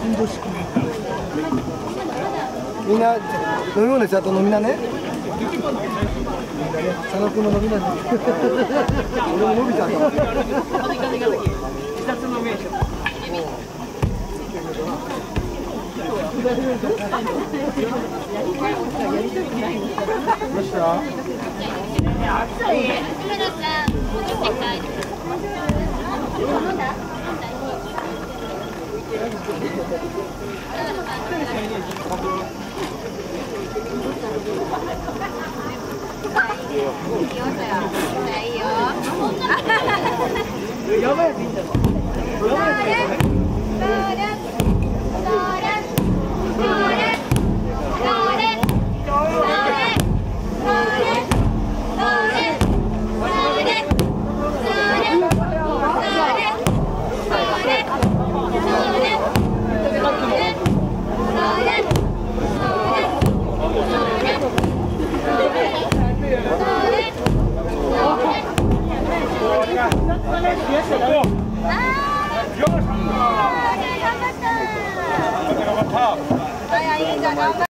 みんな飲み物ちゃんと飲みなね。佐野君も飲みなね。俺も飲みちゃった。自殺の名所。どうした？やばいやついいんだよ。頑張った。